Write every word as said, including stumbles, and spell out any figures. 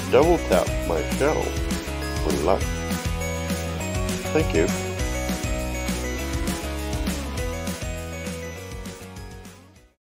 double tap my channel when you like. Thank you.